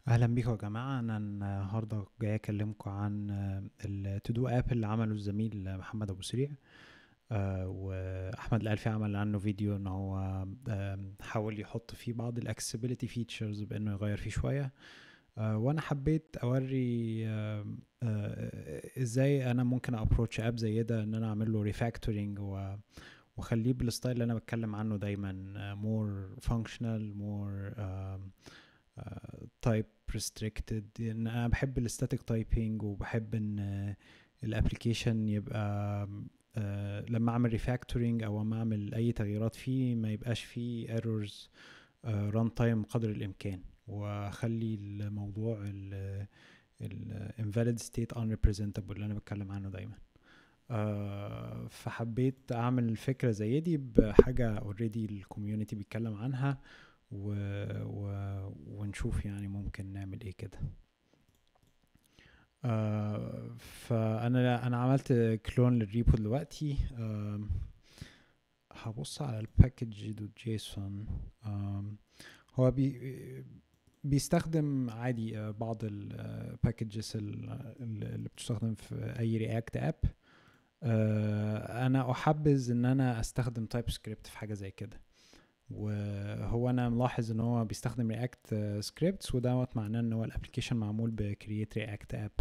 اهلا بيكم يا جماعه. انا النهارده جاي اكلمكم عن التو دو اب اللي عمله الزميل محمد ابو سريع. واحمد الالفي عمل عنه فيديو ان هو حاول يحط فيه بعض الاكسسبيليتي فيتشرز بانه يغير فيه شويه. وانا حبيت اوري ازاي انا ممكن ابروتش اب زي ده، ان انا اعمل له ريفاكتورنج واخليه بالستايل اللي انا بتكلم عنه دايما، مور فانكشنال، مور تايب ريستريكتد. ان انا بحب الستاتيك تايبينج، وبحب ان الابلكيشن يبقى لما اعمل ريفاكتورنج او لما اعمل اي تغييرات فيه ما يبقاش فيه ايرورز ران تايم قدر الامكان، واخلي الموضوع ال invalid state unrepresentable اللي انا بتكلم عنه دايما. فحبيت اعمل فكرة زي دي بحاجة اوريدي الكوميونتي بيتكلم عنها، و... و... ونشوف يعني ممكن نعمل ايه كده. فانا عملت كلون للريبو دلوقتي. هبص على الباكج دوت جيسون. هو بيستخدم عادي بعض الباكجز اللي بتستخدم في اي رياكت اب. انا احبذ ان انا استخدم تايب سكريبت في حاجه زي كده، وهو انا ملاحظ ان هو بيستخدم رياكت سكريبتس، ودوت معناه ان هو الابلكيشن معمول بكرييت رياكت اب.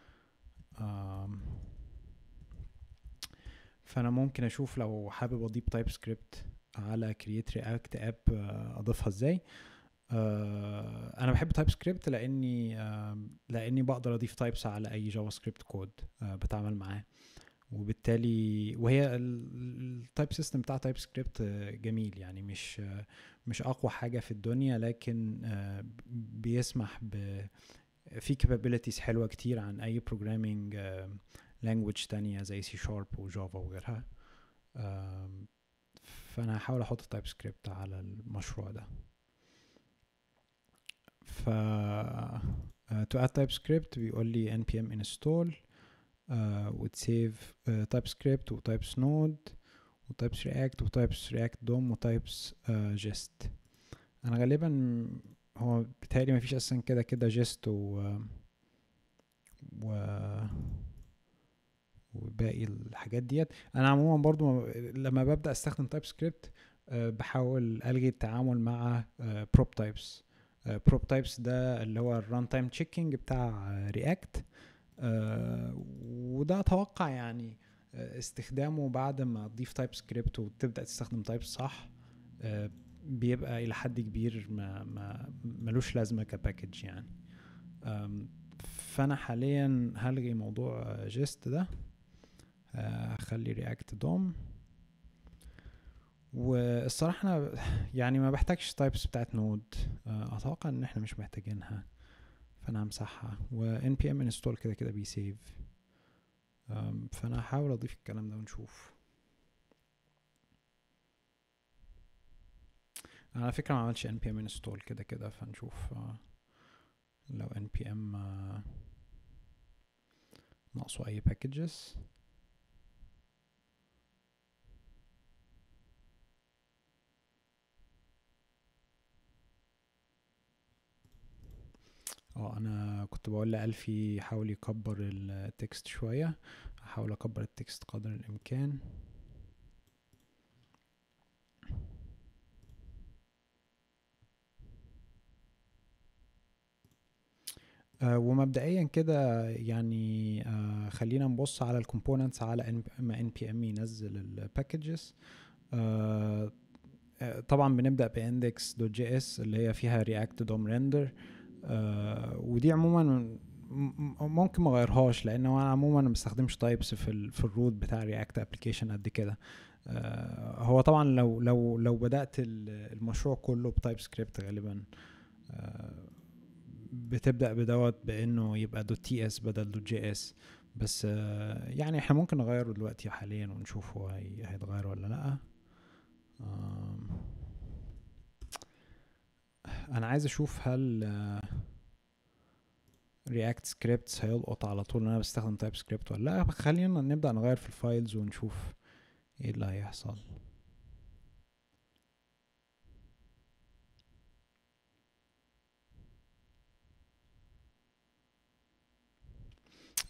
فانا ممكن اشوف لو حابب اضيف تايب سكريبت على كرييت رياكت اب اضيفها ازاي. انا بحب تايب سكريبت لاني بقدر اضيف تايبس على اي جافا سكريبت كود بتعامل معاه، وبالتالي وهي التايب سيستم بتاع تايب سكريبت جميل يعني، مش اقوى حاجه في الدنيا، لكن بيسمح في capabilities حلوه كتير عن اي programming language تانية زي سي شارب وجافا وغيرها. فانا هحاول احط تايب سكريبت على المشروع ده. ف to add TypeScript بيقول لي npm install وتسيف TypeScript وتايبس نود وتايبس رياكت وتايبس رياكت دوم وتايبس جيست. انا غالبا هو بيتهيألي مفيش اصلا كده كده جيست و وباقي الحاجات ديت. انا عموما برضو لما ببدأ استخدم تايب سكريبت بحاول الغي التعامل مع بروب تايبس. بروب تايبس ده اللي هو الران تايم تشيكينج بتاع رياكت، وده اتوقع يعني استخدامه بعد ما تضيف تايب سكريبت وتبدا تستخدم تايب صح بيبقى الى حد كبير ما ملوش لازمه كباكج يعني. فانا حاليا هلغي موضوع جيست ده، هخلي رياكت دوم. والصراحه انا يعني ما بحتاجش تايبس بتاعت نود، اتوقع ان احنا مش محتاجينها، فانا همسحها. و npm install كده كده بيسيف. فانا هحاول اضيف الكلام ده ونشوف. أنا على فكرة ما عملتش npm install كده كده، فنشوف لو npm ناقصه اي packages. انا كنت بقول لألفي حاول يكبر التكست شوية، هحاول اكبر التكست قدر الامكان. ومبدئيا كده يعني خلينا نبص على الكومبوننتس على ما npm ينزل الباكجز. طبعا بنبدأ بindex.js اللي هي فيها react dom render. ودي عموما ممكن ما اغيرهاش، لان انا عموما ما بستخدمش تايبس في الروت بتاع رياكت ابلكيشن قد كده. هو طبعا لو بدأت المشروع كله بتايب سكريبت غالبا بتبدأ بدوت بانه يبقى دوت تي اس بدل دوت جي اس. بس يعني احنا ممكن نغيره دلوقتي حاليا ونشوف هو هيتغير ولا لا. انا عايز اشوف هل رياكت سكريبتس هيلقط على طول ان انا بستخدم تايب سكريبت ولا لا. خلينا نبدأ نغير في الفايلز ونشوف ايه اللي هيحصل.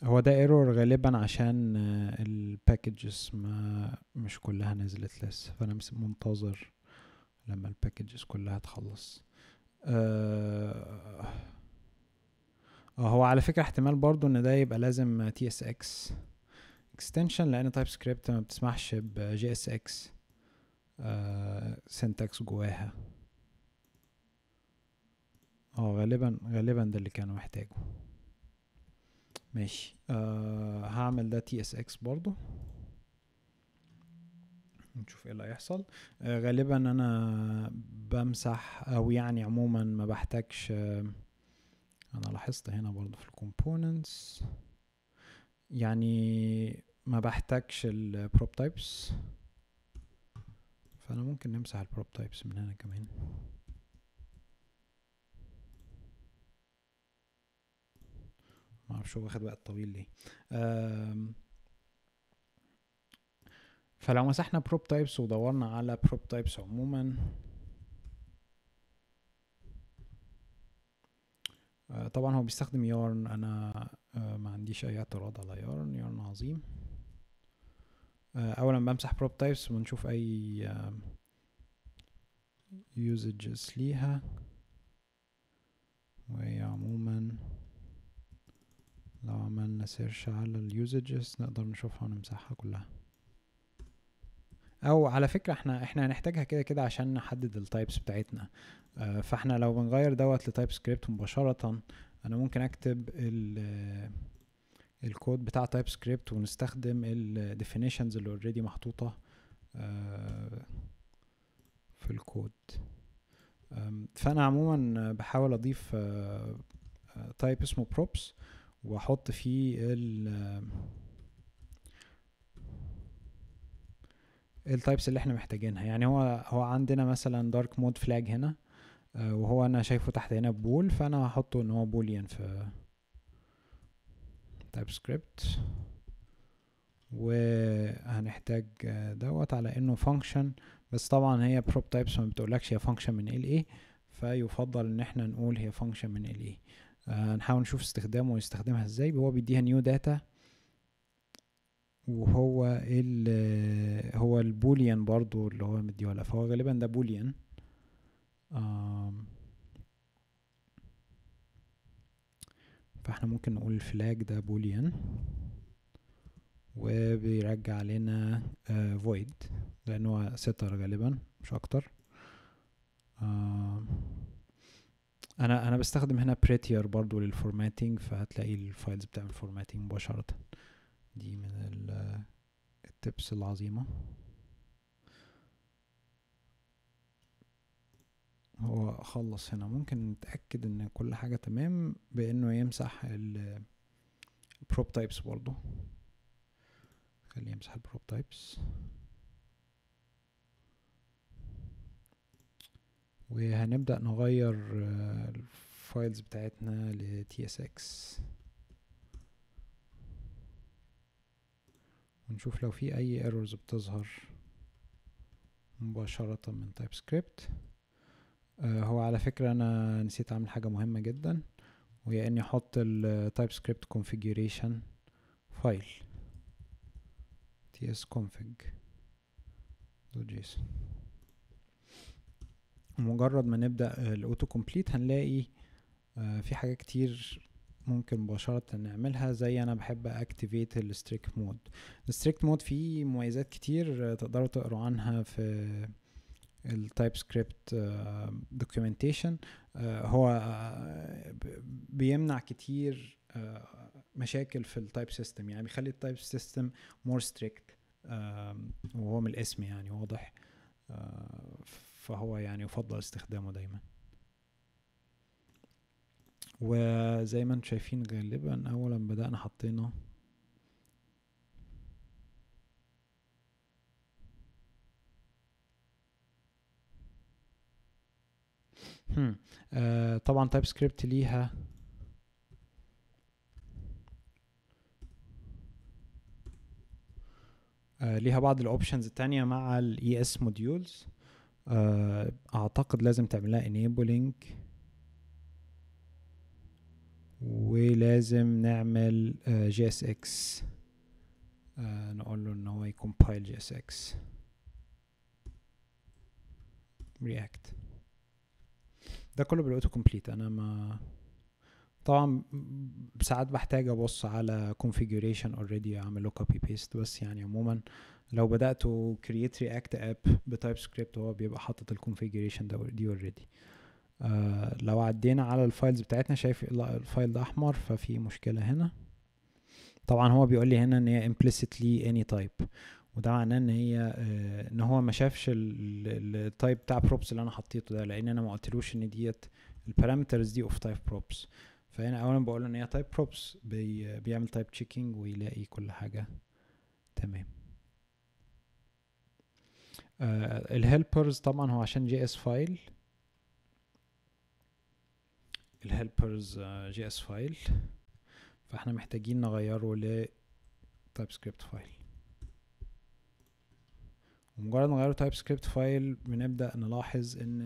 هو ده ايرور غالبا عشان الباكجز مش كلها نزلت لسه، فانا منتظر لما الباكجز كلها تخلص. هو على فكرة احتمال برضو ان ده يبقى لازم TSX extension، لان تايب سكريبت ما بتسمحش ب JSX syntax جواها. غالبا ده اللي كانوا محتاجه. ماشي. هعمل ده TSX برضو نشوف ايه اللي هيحصل. غالبا انا بمسح، او يعني عموما ما بحتاجش. انا لاحظت هنا برضو في الكومبوننتس يعني ما بحتاجش البروب تايبس، فانا ممكن نمسح البروب تايبس من هنا كمان. ما اعرفش هو واخد وقت طويل ليه. فلو مسحنا بروب تايبس ودورنا على بروب تايبس عموما، طبعا هو بيستخدم يارن. انا ما عنديش اي اعتراض على يارن. يارن عظيم. اولا بمسح بروب تايبس ونشوف اي usages ليها، وهي عموما لو عملنا سيرش على اليوزجز نقدر نشوفها ونمسحها كلها. او على فكرة احنا هنحتاجها كده كده عشان نحدد التايبس بتاعتنا. فاحنا لو بنغير دوت لتايب سكريبت مباشرة، انا ممكن اكتب الكود بتاع تايب سكريبت ونستخدم الديفينيشنز اللي اوريدي محطوطة في الكود. فانا عموما بحاول اضيف تايب اسمه props واحط فيه التايبس اللي احنا محتاجينها. يعني هو عندنا مثلا دارك مود فلاج هنا، وهو انا شايفه تحت هنا بول، فانا هحطه ان هو بوليان في تايب سكريبت. وهنحتاج دوت على انه فانكشن، بس طبعا هي بروب تايبس ما بتقولكش هي فانكشن من ال ايه، فيفضل ان احنا نقول هي فانكشن من ال ايه. نحاول نشوف استخدامه ويستخدمها ازاي. هو بيديها نيو داتا، وهو هو البوليان برضو اللي هو مديه لها، فهو غالبا ده بوليان. فاحنا ممكن نقول الفلاج ده بوليان، وبيرجع لنا void لانه ستر غالبا مش اكتر. انا بستخدم هنا prettier برضو للفورماتينج، فهتلاقي الفايلز بتعمل فورماتينج مباشرة. دي من التبس العظيمة. هو خلص هنا. ممكن نتأكد ان كل حاجة تمام بانه يمسح البروب تايبس برضو. خليه يمسح البروب تايبس، وهنبدأ نغير الفايلز بتاعتنا ل TSX ونشوف لو في اي ايرورز بتظهر مباشرة من تايب سكريبت. هو على فكرة انا نسيت اعمل حاجة مهمة جدا، وهي اني احط التايب سكريبت configuration فايل tsconfig.json. مجرد ما نبدأ الاوتو كومبليت هنلاقي في حاجات كتير ممكن مباشرة نعملها، زي انا بحب اكتيفيت الستريكت مود. الستريكت مود فيه مميزات كتير تقدروا تقروا عنها في التايب سكريبت دوكيومنتيشن. هو بيمنع كتير مشاكل في التايب سيستم، يعني بيخلي التايب سيستم مور ستريكت، وهو من الاسم يعني واضح. فهو يعني يفضل استخدامه دايما. وزي ما انتم شايفين غالبا اولا بدأنا حطينا طبعا تايب سكريبت ليها بعض الاوبشنز التانية مع الاي اس موديولز. اعتقد لازم تعملها enabling ولازم نعمل JSX، نقول له ان هو يكمبايل JSX React. ده كله بالاوتو كومبليت. انا ما طبعا ساعات بحتاج ابص على configuration already اعمل له copy paste، بس يعني عموما لو بدأت create react app بتايب سكريبت هو بيبقى حاطط الconfiguration دي already. لو عدينا على الفايلز بتاعتنا شايف الفايل ده احمر، ففي مشكلة هنا. طبعا هو بيقول لي هنا ان هي implicitly any type، وده معناه ان هي ان هو ما شافش التايب بتاع props اللي انا حطيته ده، لان انا ما قلتلوش ان ديت البارامترز دي of type props. فهنا اولا بقول ان هي type props بيعمل type checking ويلاقي كل حاجة تمام. الهيلبرز طبعا هو عشان JS فايل، الهيلبرز JS فايل، فاحنا محتاجين نغيره ل TypeScript فايل. ومجرد ما نغيره TypeScript فايل بنبدأ نلاحظ ان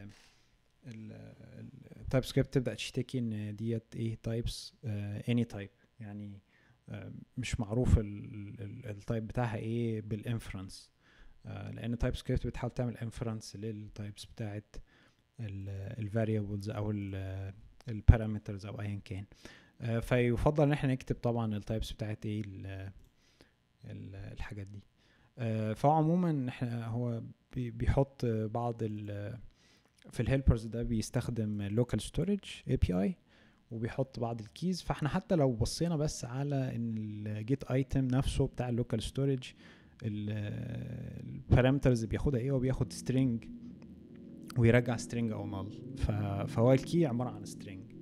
التايب سكريبت تبدأ تشتكي ان ديت ايه تايبس any type، يعني مش معروف التايب بتاعها ايه بالانفرنس، لان تايب سكريبت بتحاول تعمل انفرنس للتايبس بتاعت الفاريبلز او البارامترز او ايا كان. فيفضل ان احنا نكتب طبعا التايبس بتاعت ايه الحاجات دي. فهو عموما احنا هو بيحط بعض في الهيلبرز ده بيستخدم لوكال ستورج API وبيحط بعض الكيز. فاحنا حتى لو بصينا بس على ان الجيت ايتم نفسه بتاع اللوكال ستورج البارامترز اللي بياخدها ايه، وبياخد string ويرجع string او null. فهو الكي عبارة عن string،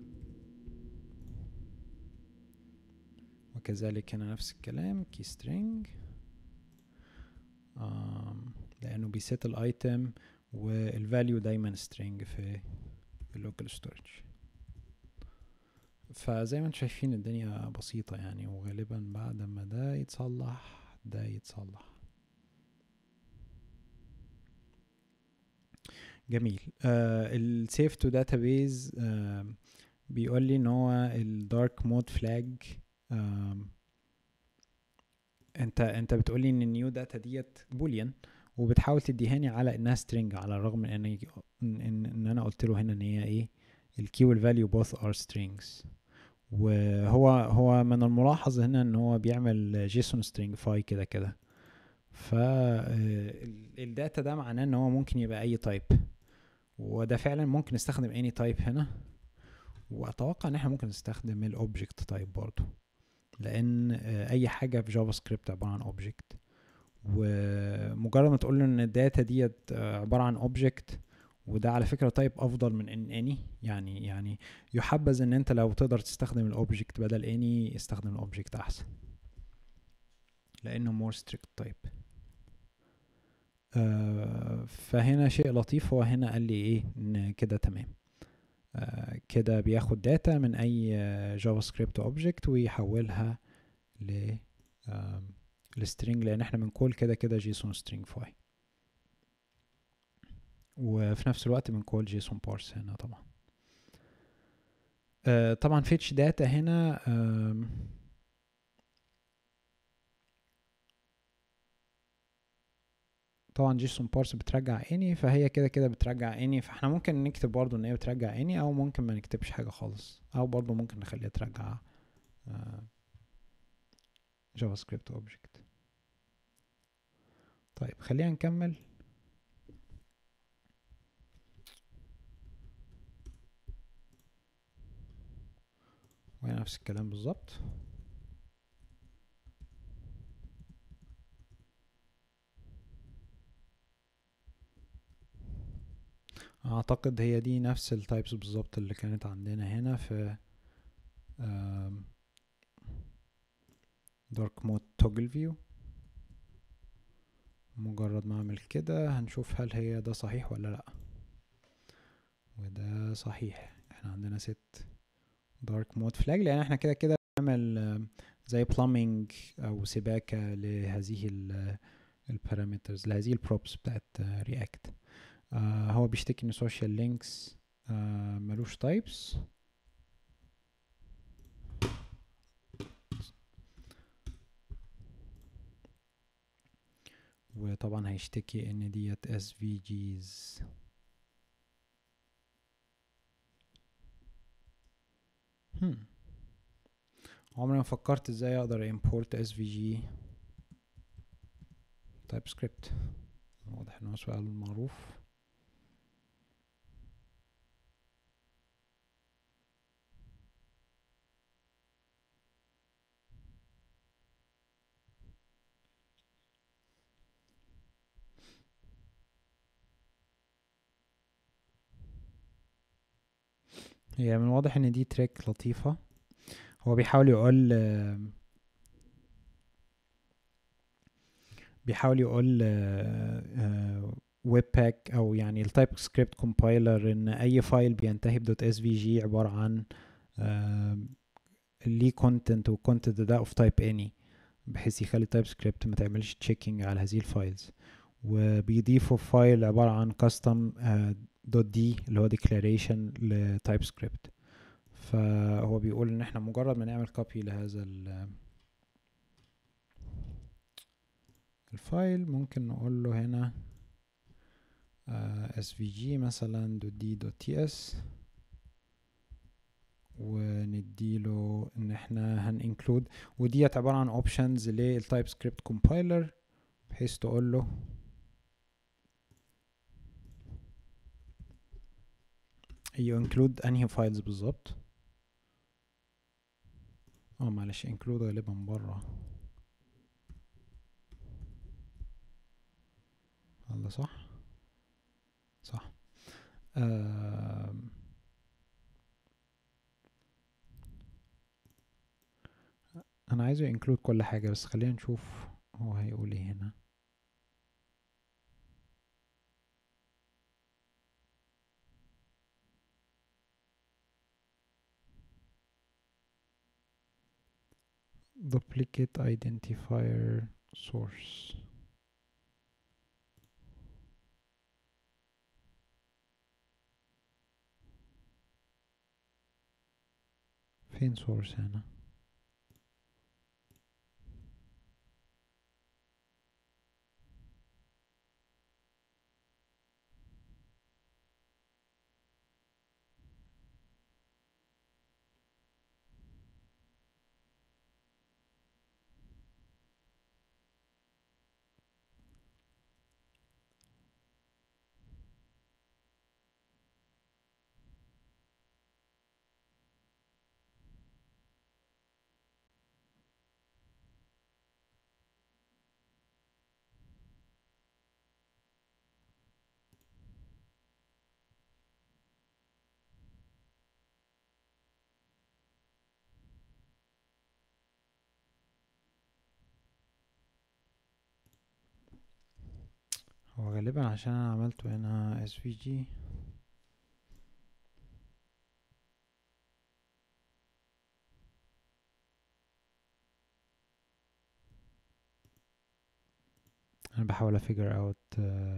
وكذلك هنا نفس الكلام key string، لانه بيسيت الايتم والفاليو دايما string في اللوكال ستورج. فزي ما انتم شايفين الدنيا بسيطة يعني، وغالبا بعد ما ده يتصلح ده يتصلح. جميل. السيف تو داتابيز بيقول لي ان هو الدارك مود فلاج. انت بتقول لي ان النيو داتا ديت بوليان، وبتحاول تديهاني على انها string، على الرغم من ان انا قلت له هنا ان هي ايه الكي والفاليو both are strings. وهو من الملاحظ هنا ان هو بيعمل جيسون string فاي كده كده. فالداتا ده معناه ان هو ممكن يبقى اي تايب، وده فعلا ممكن نستخدم any type هنا. واتوقع ان احنا ممكن نستخدم الاوبجكت تايب برضو، لان اي حاجه في جافا سكريبت عباره عن اوبجكت. ومجرد ما تقول له ان الداتا ديت عباره عن اوبجكت، وده على فكره تايب افضل من ان يعني يحبذ ان انت لو تقدر تستخدم الاوبجكت بدل اني استخدم الاوبجكت احسن، لانه more strict type. فهنا شيء لطيف، هو هنا قال لي ايه ان كده تمام. كده بياخد داتا من اي جافا سكريبت اوبجكت ويحولها ل السترينج، لان احنا بنقول كده كده جيسون سترينج فاي، وفي نفس الوقت بنقول جيسون بارس هنا طبعا. طبعا فيتش داتا هنا طبعا جيسون بارس بترجع اني، فهي كده كده بترجع اني. فاحنا ممكن نكتب برضو ان هي بترجع اني، او ممكن ما نكتبش حاجة خالص، او برضو ممكن نخليها ترجع جافا سكريبت اوبجكت. طيب خلينا نكمل. وهي نفس الكلام بالظبط. اعتقد هي دي نفس التايبس بالظبط اللي كانت عندنا هنا في دارك مود توجل فيو. مجرد ما اعمل كده هنشوف هل هي ده صحيح ولا لا. وده صحيح، احنا عندنا ست دارك مود فلاج، لان احنا كده كده بنعمل زي plumbing او سباكة لهذه البارامترز، لهذه البروبس بتاعت رياكت. هو بيشتكي ان social links ملوش types. وطبعا هيشتكي ان ديت SVGs. عمري ما فكرت ازاي اقدر import SVG TypeScript. واضح ان هو سؤال معروف. هي من واضح ان دي تريك لطيفة. هو بيحاول يقول ويب باك او يعني التايب سكريبت كومبايلر ان اي فايل بينتهي بدوت اس في جي عبارة عن ليه كونتنت والكونتنت ده اوف تايب اني، بحيث يخلي التايب سكريبت ما تعملش تشيكينج على هذه الفايلز. وبيضيفوا فايل عبارة عن custom دوت دي اللي هو declaration لتايب سكريبت. فهو بيقول ان احنا مجرد ما نعمل كوبي لهذا الفايل ممكن نقول له هنا svg مثلا .d.ts ونديله ان احنا هنinclude، وديت عبارة عن options للتايب سكريبت كومبايلر، بحيث تقول له you include انهي فايلز بالظبط. معلش include غالبا بره. هذا صح صح. انا عايزه include كل حاجة، بس خلينا نشوف هو هيقول ايه هنا. duplicate identifier source. فين source هنا؟ هو غالبا عشان انا عملته هنا svg. انا بحاول افigure out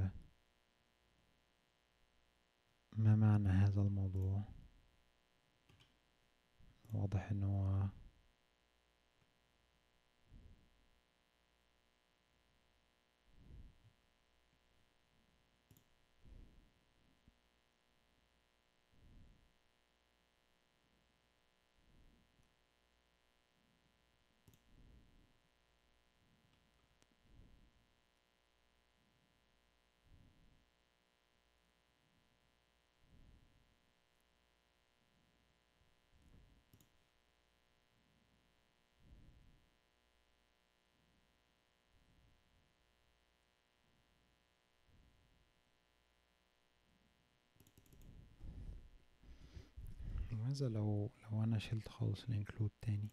ما معنى هذا الموضوع. واضح ان هو ماذا لو انا شلت خالص الانكلود تاني.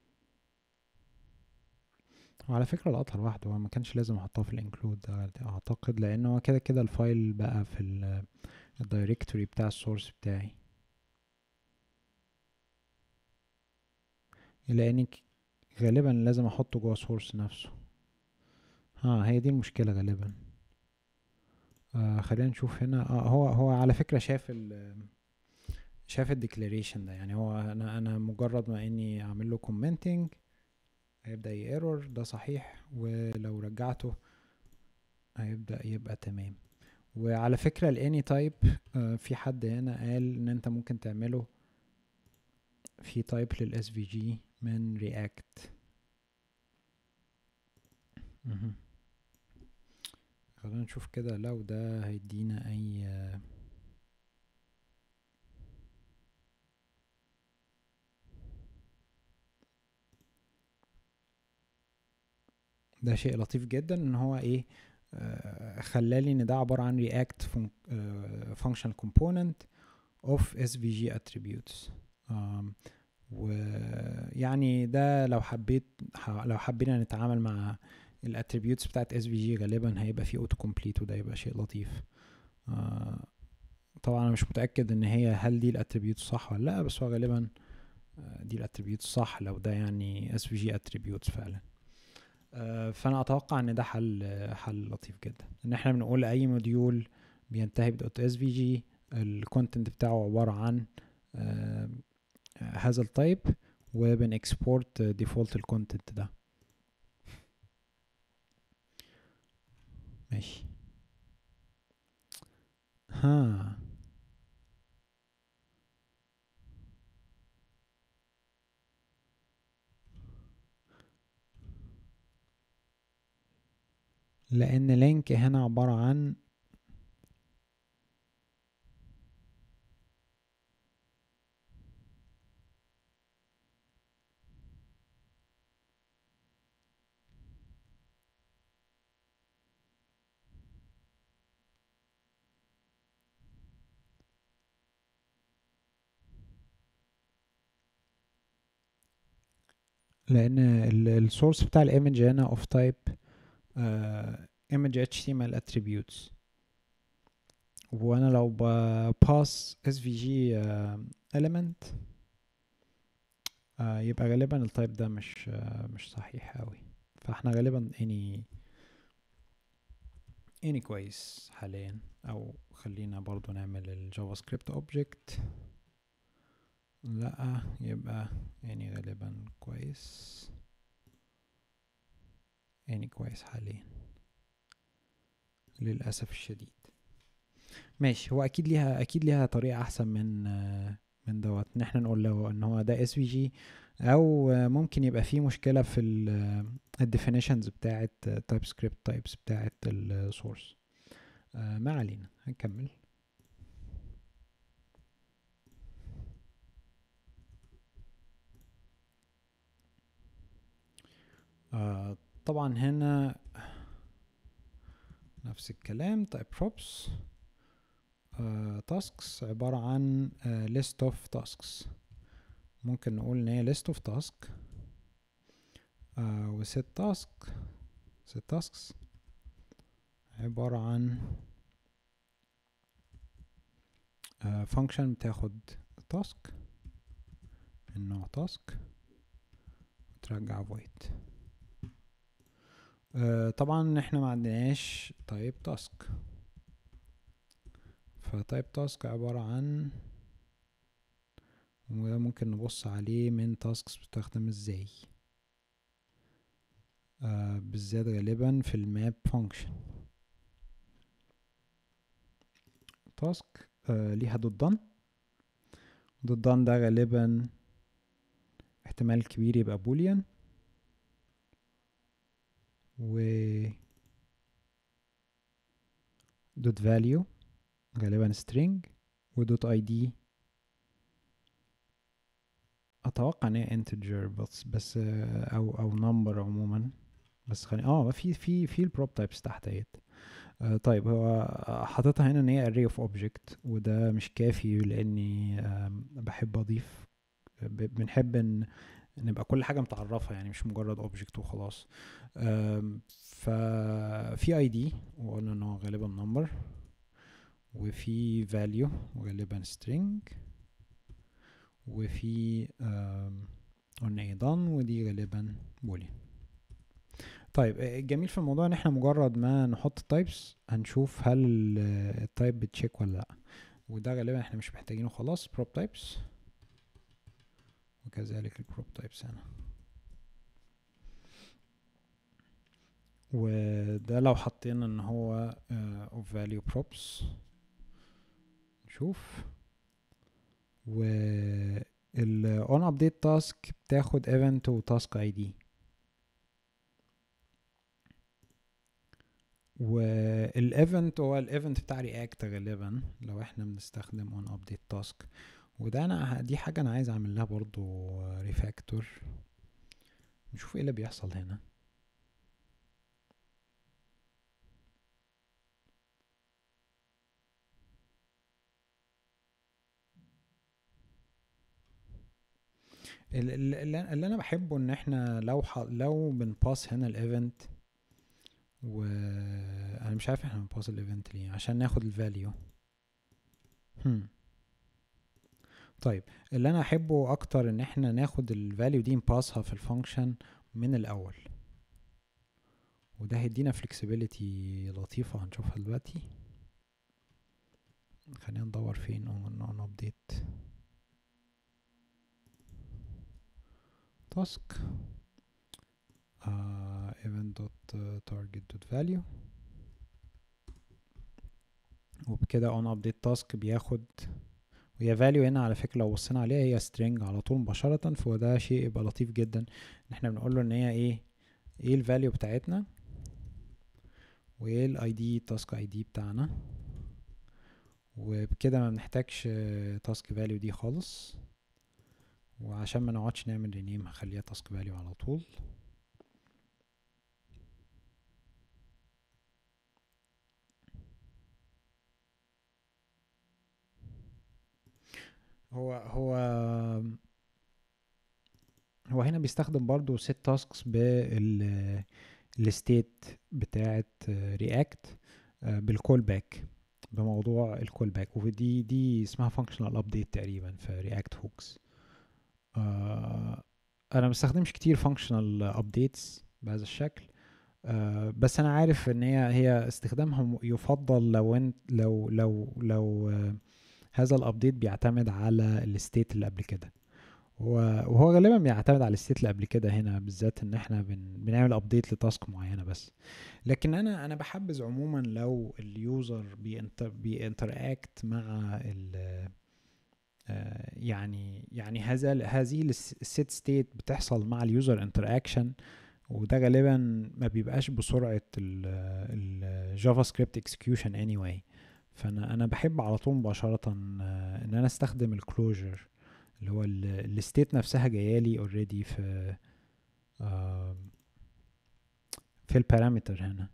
وعلى فكرة القطع لوحده هو ما كانش لازم احطها في الانكلود اعتقد، لان هو كده كده الفايل بقى في الدايركتوري بتاع السورس بتاعي، لاني غالبا لازم احطه جوه السورس نفسه. هي دي المشكلة غالبا. خلينا نشوف هنا. هو على فكرة شاف الديكلاريشن ده، يعني هو انا مجرد ما اني اعمل له كومنتنج هيبدأ ايرور ده صحيح، ولو رجعته هيبدأ يبقى تمام. وعلى فكرة ال any type في حد هنا قال ان انت ممكن تعمله في type لل SVG من react. خلينا نشوف كده لو ده هيدينا اي ده شيء لطيف جدا ان هو ايه خلالي ان ده عبارة عن react functional component of SVG attributes. ويعني ده لو حبينا نتعامل مع الاتريبيوتس بتاعت SVG غالبا هيبقى فيه اوتو كومبليت، وده يبقى شيء لطيف. طبعا انا مش متأكد ان هل دي الاتريبيوتس صح ولا لا، بس هو غالبا دي الاتريبيوتس صح لو ده يعني SVG attributes فعلا. فانا اتوقع ان ده حل لطيف جدا، ان احنا بنقول اي موديول بينتهي بدوت SVG الكونتنت بتاعه عبارة عن هذا التايب، وبن اكسبورت ديفولت الكونتنت ده. ماشي. ها لان لينك هنا عبارة عن لان السورس بتاع الايمج هنا of type image HTML attributes، وانا لو pass SVG element يبقى غالبا التايب ده مش صحيح قوي. فاحنا غالبا اني كويس حاليا، او خلينا برضو نعمل الجافا سكريبت اوبجكت. لا يبقى اني غالبا كويس، اني كويس حاليا للاسف الشديد. ماشي. هو اكيد ليها طريقة احسن من دوت، ان احنا نقول له ان هو ده SVG، او ممكن يبقى فيه مشكلة في الديفينيشنز بتاعت تايب سكريبت تايبس بتاعت السورس. ما علينا، هنكمل. طبعا هنا نفس الكلام. تايب props tasks عبارة عن list of tasks. ممكن نقول ان هي list of task و set tasks عبارة عن function بتاخد task من نوع task وترجع void. طبعا احنا ما عندناش type task، فtype task عبارة عن، وده ممكن نبص عليه من tasks بتستخدم ازاي بالذات غالبا في الماب function. task ليها done ده غالبا احتمال كبير يبقى boolean، و .value غالبا string، و .id اتوقع ان هي integer بس او number عموما. بس خلينا في البروب تايبس تحت اهيت. طيب هو حاططها هنا ان هي array of object، وده مش كافي لاني بحب اضيف، بنحب ان نبقى كل حاجة متعرفة، يعني مش مجرد object وخلاص. ففي ID وقلنا ان هو غالبا number، وفي value وغالبا string، وفي قلنا ايه done، ودي غالبا boolean. طيب الجميل في الموضوع ان احنا مجرد ما نحط التايبس هنشوف هل التايب بتشيك ولا لا، وده غالبا احنا مش محتاجينه خلاص. prop types وكذلك البروب تايبس هنا. وده لو حطينا ان هو of value props نشوف. و ال on update task بتاخد event و task ID، والايفنت هو الايفنت بتاع رياكت غالبا لو احنا بنستخدم on update task. وده دي حاجة انا عايز اعمل لها برضو ريفاكتور، نشوف ايه اللي بيحصل هنا. اللي انا بحبه ان احنا لو بنباس هنا الايفنت، وانا مش عارف احنا بنباس الايفنت ليه، عشان ناخد الفاليو. طيب اللي انا احبه اكتر ان احنا ناخد الفاليو دي نباسها في الفانكشن من الاول، وده هيدينا flexibility لطيفة هنشوفها دلوقتي. خلينا ندور فين on update task event.target.value، وبكده on update task بياخد، وهي value هنا على فكرة لو بصينا عليها هي string على طول مباشرة، فده شيء يبقى لطيف جدا ان احنا بنقول له ان هي ايه الفاليو بتاعتنا، وايه الاي دي تاسك اي دي بتاعنا، وبكده ما بنحتاجش تاسك فاليو دي خالص. وعشان ما نقعدش نعمل رينيم هخليها تاسك فاليو على طول. هو هو هنا بيستخدم برضو set tasks بالستيت بتاعت رياكت بالكول باك، بموضوع الكول باك، ودي اسمها functional update تقريبا في رياكت هوكس. انا مستخدمش كتير functional updates بهذا الشكل، بس انا عارف ان هي استخدامها يفضل لو انت لو هذا الابديت بيعتمد على الستيت اللي قبل كده، وهو غالبا بيعتمد على الستيت اللي قبل كده هنا بالذات، ان احنا بنعمل ابديت لتاسك معينه بس. لكن انا بحبذ عموما لو اليوزر بينتراكت مع ال يعني هذه الست ستيت بتحصل مع اليوزر انتراكشن، وده غالبا ما بيبقاش بسرعه الجافا سكريبت اكسكيوشن anyway. فانا بحب على طول مباشره ان انا استخدم الكلوجر اللي هو الستيت نفسها جايالي اوريدي آه، في البارامتر هنا.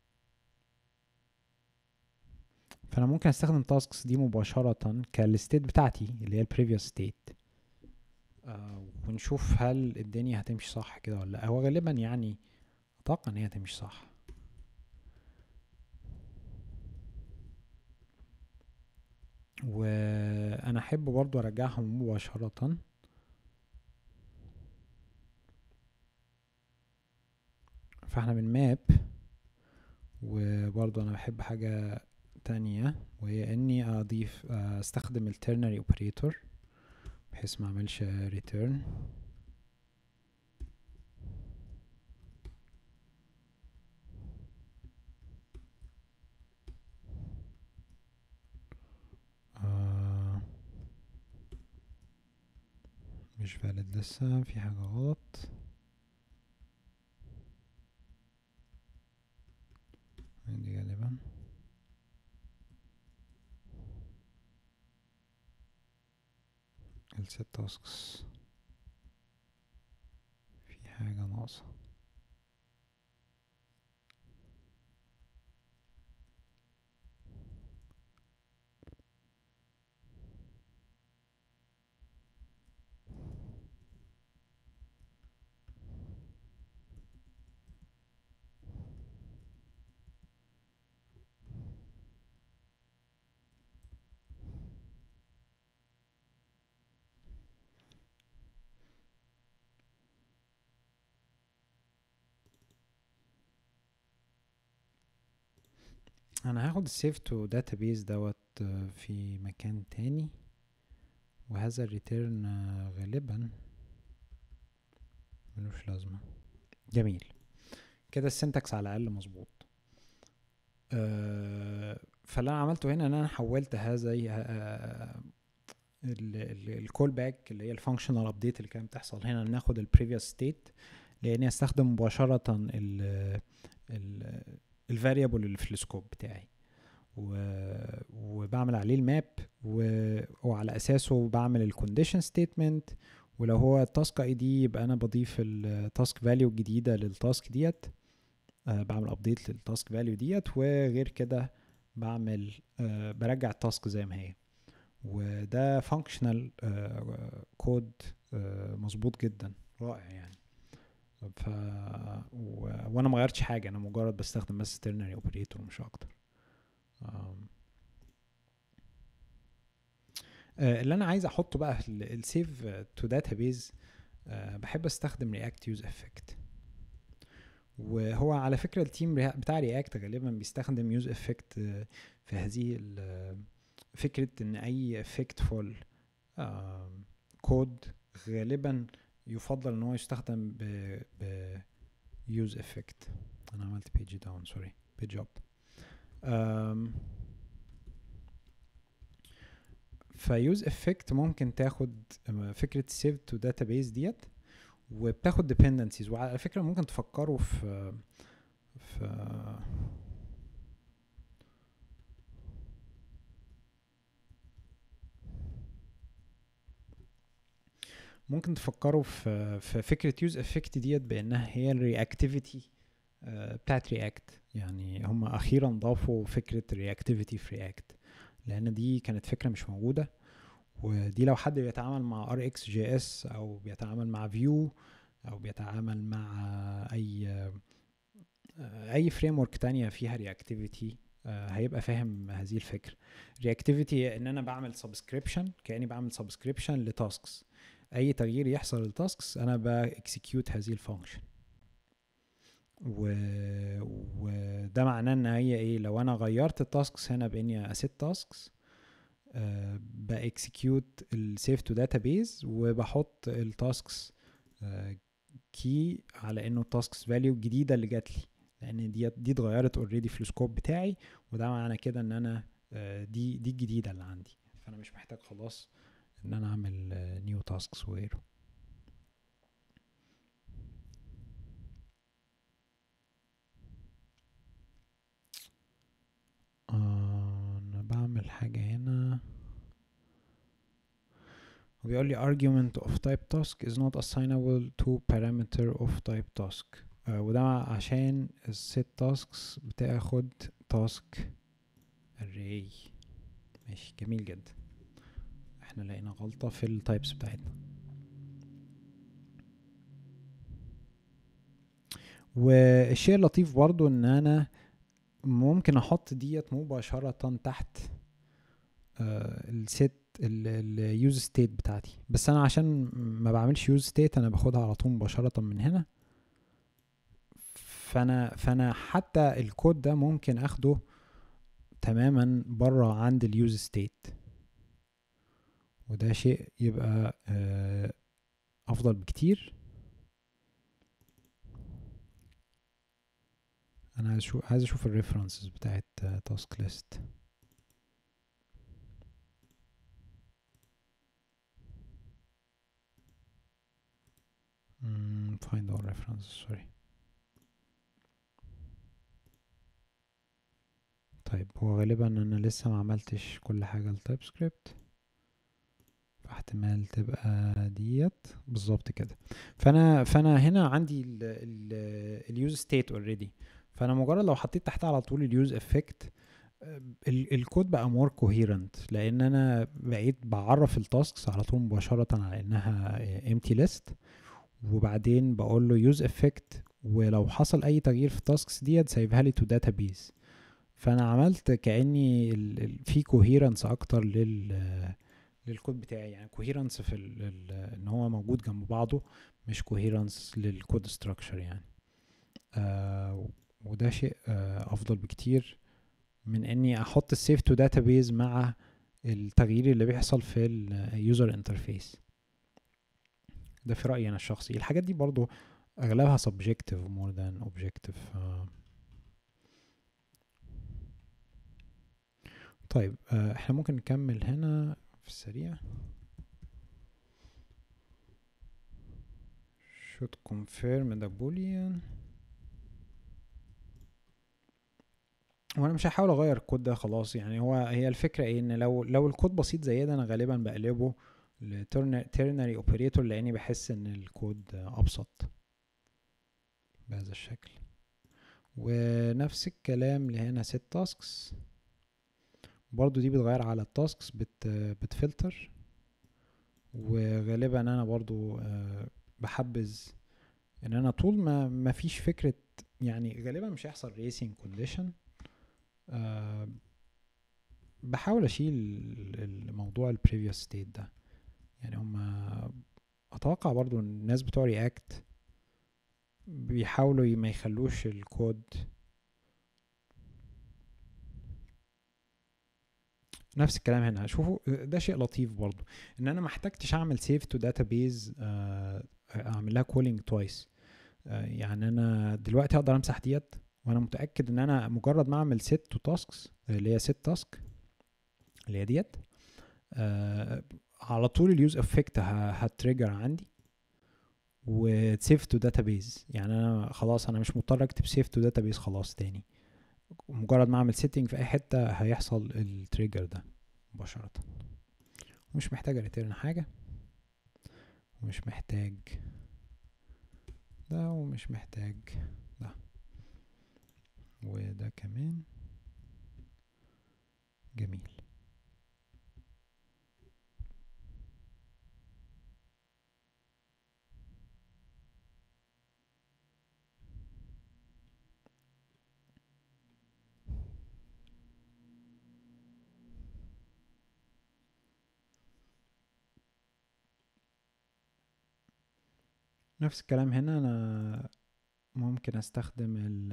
فانا ممكن استخدم تاسكس دي مباشرة كالستيت بتاعتي اللي هي البريفيوس ستيت، ونشوف هل الدنيا هتمشي صح كده ولا لا. هو غالبا يعني اتوقع ان هي هتمشي صح. وانا احب برضو ارجعهم مباشرة، فاحنا من ماب. وبرضو انا بحب حاجة تانية، وهي اني اضيف استخدم الترنري اوبريتور بحيث ما اعملش ريتيرن. مش فالid لسه، في حاجة غلط. دي غالبا الست تاسكس في حاجة ناقصة. انا هاخد السيف تو داتابيز دوت في مكان تاني، وهذا الريتيرن غالبا ملوش لازمة. جميل. كده السنتكس على الاقل مظبوط. فاللي انا عملته هنا ان انا حولت هذا الكول باك اللي هي الفانكشنال ابديت اللي كانت بتحصل هنا، ناخد البريفيوس ستيت لاني استخدم مباشره الفاريبل اللي في السكوب بتاعي، وبعمل عليه الماب، وعلى اساسه بعمل الكونديشن ستيتمنت، ولو هو التاسك اي دي يبقى انا بضيف التاسك فاليو الجديده للتاسك ديت، بعمل ابديت للتاسك فاليو ديت، وغير كده بعمل برجع التاسك زي ما هي. وده فانكشنال كود مظبوط جدا، رائع يعني. وانا ما غيرتش حاجه، انا مجرد بستخدم بس ترنري اوبريتور مش اكتر. اللي انا عايز احطه بقى السيف تو داتابيز، بحب استخدم رياكت يوز افكت. وهو على فكره التيم بتاع رياكت غالبا بيستخدم يوز افكت في هذه فكره ان اي افكتفول كود غالبا يفضل ان هو يستخدم ب use effect. انا عملت page down سوري page up. فيوز افكت ممكن تاخد فكره save to database ديت وبتاخد dependencies. وعلى فكره ممكن تفكروا في ممكن تفكروا في فكره يوز افكت ديت بانها هي الرياكتيفيتي بتاعت رياكت. يعني هم اخيرا ضافوا فكره الرياكتيفيتي في رياكت، لان دي كانت فكره مش موجوده. ودي لو حد بيتعامل مع RxJS او بيتعامل مع Vue او بيتعامل مع اي فريم ورك تانية فيها رياكتيفيتي هيبقى فاهم هذه الفكره. رياكتيفيتي ان انا بعمل سبسكريبشن، كاني بعمل سبسكريبشن لتاسكس، اي تغيير يحصل للتاسكس انا باكسكيوت هذه الفانكشن. وده معناه ان هي ايه، لو انا غيرت التاسكس هنا باني اسيت تاسكس باكسكيوت السيف تو داتابيز وبحط التاسكس كي على انه التاسكس فاليو الجديده اللي جات لي، لان دي اتغيرت اوريدي في السكوب بتاعي، وده معنى كده ان انا دي الجديده اللي عندي، فانا مش محتاج خلاص ان انا اعمل نيو تاسكس وغيره. انا بعمل حاجه هنا وبيقول لي argument of type task is not assignable to parameter of type task. وده عشان الset tasks بتاخد task array. ماشي جميل جدا، احنا لقينا غلطة في التايبس بتاعتنا. والشيء اللطيف برضو ان انا ممكن احط ديت مباشرة تحت الست اليوز ستيت بتاعتي، بس انا عشان ما بعملش يوز ستيت انا باخدها على طول مباشرة من هنا. فانا حتى الكود ده ممكن اخده تماما بره عند اليوز ستيت، وده شيء يبقى افضل بكتير. انا عايز اشوف الريفرنسز بتاعت تاسك ليست. find all references sorry. طيب هو غالبا انا لسه ما عملتش كل حاجة لتايب سكريبت، فاحتمال تبقى ديت بالظبط كده. فانا هنا عندي اليوز ستيت اوريدي، فانا مجرد لو حطيت تحتها على طول اليوز افكت الكود بقى مور كوهيرنت، لان انا بقيت بعرف التاسكس على طول مباشرة على انها empty list، وبعدين بقول له يوز افكت، ولو حصل اي تغيير في التاسكس ديت سايبها لي تو داتابيز. فانا عملت كاني في كوهيرنس اكتر للكود بتاعي، يعني كوهيرنس في ان هو موجود جنب بعضه، مش كوهيرنس للكود ستراكشر يعني. وده شيء افضل بكتير من اني احط السيف تو داتابيز مع التغيير اللي بيحصل في اليوزر انترفيس. ده في رأيي انا الشخصي. الحاجات دي برضو اغلبها subjective more than objective. طيب احنا ممكن نكمل هنا في السريع. should confirm the boolean. وانا مش هحاول اغير الكود ده خلاص، يعني هي الفكره ايه، ان لو الكود بسيط زي ده انا غالبا بقلبه لترنري اوبريتور، لاني بحس ان الكود ابسط بهذا الشكل. ونفس الكلام لهنا set tasks، برضو دي بتغير على التاسكس، بتفلتر. وغالبا انا برضو بحبذ ان انا طول ما فيش فكرة، يعني غالبا مش هيحصل racing condition، بحاول اشيل الموضوع previous state ده. يعني هما اتوقع برضو الناس بتوع رياكت بيحاولوا ما يخلوش الكود نفس الكلام هنا. شوفوا ده شيء لطيف برضو، ان انا ما احتاجتش اعمل سيف تو داتابيز اعمل لها كولينج توايس. يعني انا دلوقتي اقدر امسح ديت، وانا متاكد ان انا مجرد ما اعمل set to tasks اللي هي set task اللي هي ديت، على طول اليوز افكت هتريجر عندي وتسيف تو داتابيز. يعني انا خلاص انا مش مضطر اكتب سيف تو داتابيز خلاص تاني، مجرد ما اعمل سيتنج في اي حته هيحصل التريجر ده مباشره. مش محتاج ريتيرن حاجه، ومش محتاج ده، ومش محتاج ده، وده كمان جميل. نفس الكلام هنا، انا ممكن استخدم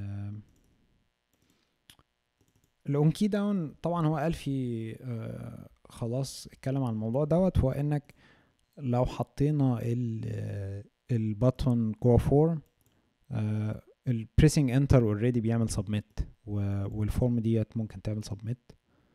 الاون كي داون. طبعا هو قال في خلاص اتكلم عن الموضوع دوت، هو انك لو حطينا الباتون جوه فورم، البريسنج انتر اوريدي بيعمل سبميت، والفورم ديت ممكن تعمل سبميت.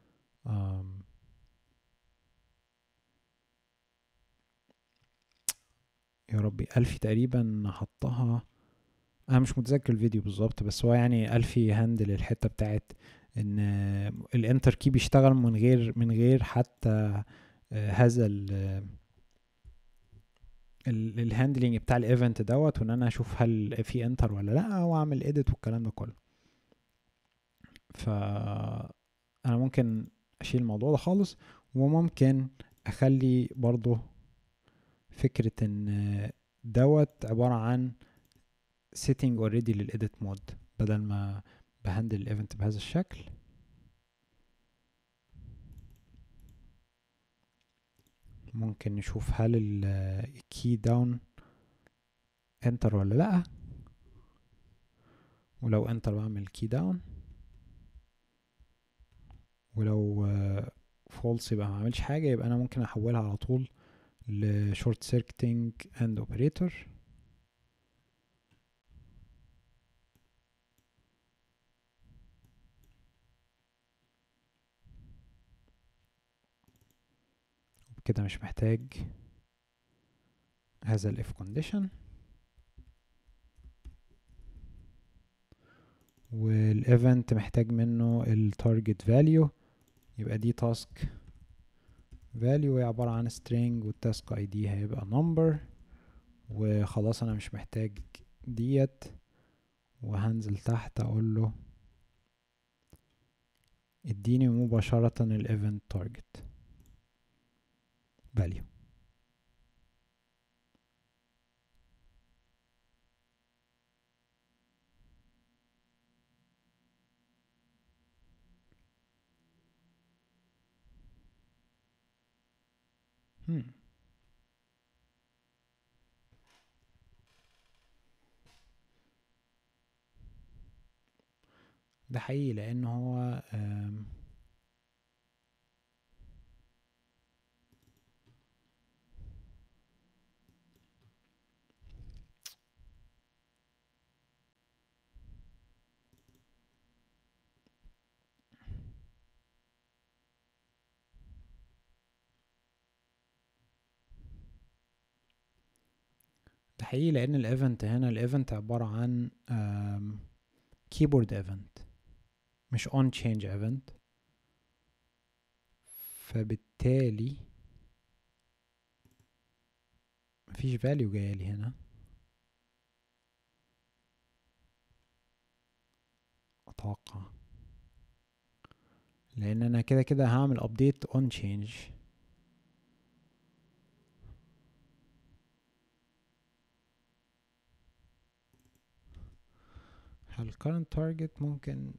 يا ربي ألفي تقريبا حطها، انا مش متذكر الفيديو بالظبط، بس هو يعني ألفي هاندل الحتة بتاعت ان الانتر كي بيشتغل من غير حتى هذا الهاندلنج بتاع الايفنت دوت، وان انا اشوف هل في انتر ولا لا، واعمل اديت والكلام ده كله. ف انا ممكن اشيل الموضوع ده خالص، وممكن اخلي برضو فكرة ان دوت عبارة عن setting already للإيديت مود، بدل ما بهندل الايفنت بهذا الشكل. ممكن نشوف هل الكي داون انتر ولا لا، ولو انتر بعمل كي داون، ولو فولس يبقى ما عملش حاجة، يبقى انا ممكن احولها على طول لشورت سيركتنج اند اوبريتور. كده مش محتاج هذا الاف كونديشن، والايفنت محتاج منه التارجت فاليو، يبقى دي تاسك فاليو هي عبارة عن string، والتاسك اي دي هيبقى number. وخلاص انا مش محتاج ديت، وهنزل تحت اقول له اديني مباشرة الايفنت تارجت فاليو. ده حقيقي، لان هو ده حقيقي، لان الايفنت هنا الايفنت عبارة عن كيبورد ايفنت مش اون تشينج ايفنت، فبالتالي مفيش فاليو جايه لي هنا اتوقع، لان انا كده كده هعمل ابديت اون تشينج. هل current target ممكن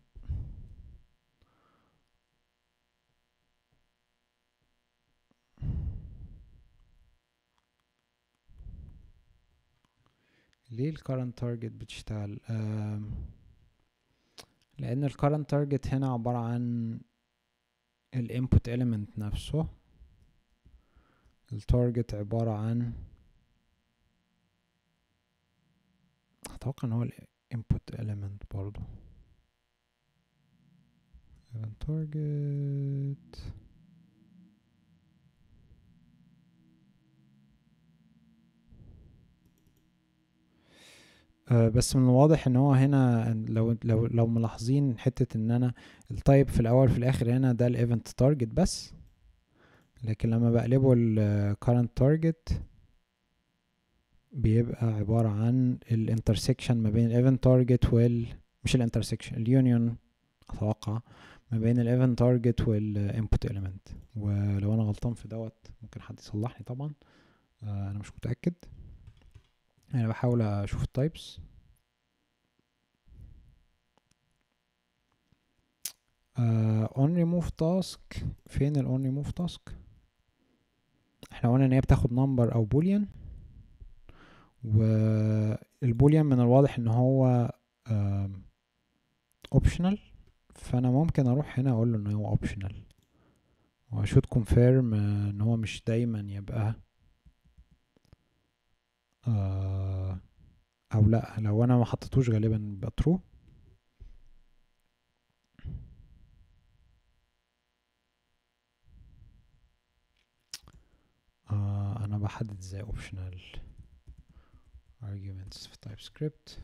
ليه ال current target بتشتغل؟ لان ال current target هنا عبارة عن ال input element نفسه، ال target عبارة عن، اتوقع ان هو ال input element برضو event target. بس من الواضح ان هو هنا لو ملاحظين حتة ان انا التايب في الاول في الاخر هنا ده الايفنت تارجت بس، لكن لما بقلبه ال current target بيبقى عبارة عن الانترسكشن ما بين الايفنت تارجت مش الانترسكشن، اليونيون اتوقع ما بين الايفنت تارجت والانبوت اليمنت. ولو انا غلطان في دوت ممكن حد يصلحني طبعا، انا مش متأكد. انا بحاول اشوف التايبس. on remove task، فين ال on remove task؟ احنا قلنا ان هي بتاخد number او boolean، والبوليان من الواضح ان هو optional، فانا ممكن اروح هنا اقول له ان هو optional، واشوت confirm ان هو مش دايما يبقى او لا، لو انا ما حطيتوش غالبا بيبقى true. انا بحدد ازاي optional arguments في TypeScript؟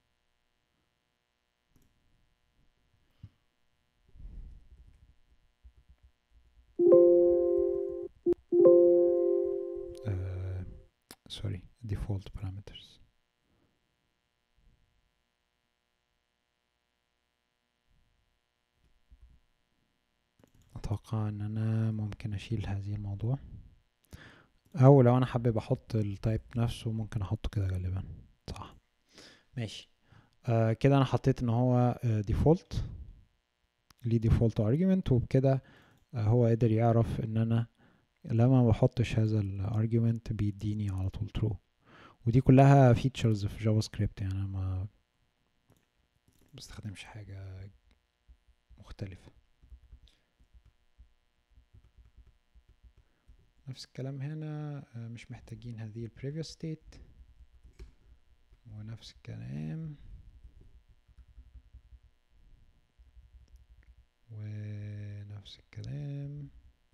sorry default parameters. اتوقع ان انا ممكن اشيل هذه الموضوع، او لو انا حابب احط التايب نفسه ممكن احطه كده غالبا، صح؟ ماشي. كده انا حطيت ان هو default ليه default argument، وبكده هو قدر يعرف ان انا لما ما بحطش هذا الارجيومنت بيديني على طول true. ودي كلها features في جافا سكريبت، يعني انا ما بستخدمش حاجة مختلفة. نفس الكلام هنا، مش محتاجين هذه ال previous state، ونفس الكلام ونفس الكلام.